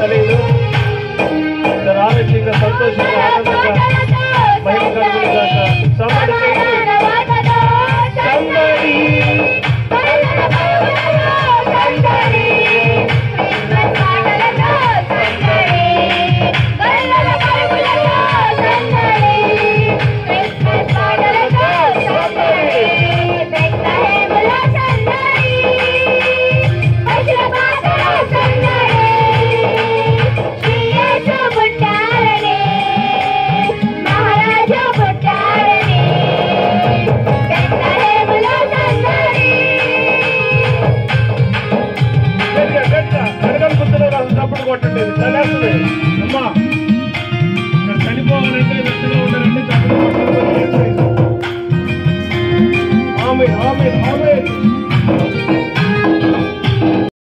కలిగిన ఇద్దరు ఆరోగ్యంగా సంతోషంగా ఆనందంగా మహిమ కలుగునుగాక. సంబడి కొట్టండి, చలేస్తుంది అమ్మా. ఇక్కడ చనిపోవాలంటే వెచ్చగా ఉండాలంటే చప్పుడు కొట్టాలి. ఆమె ఆమె ఆమె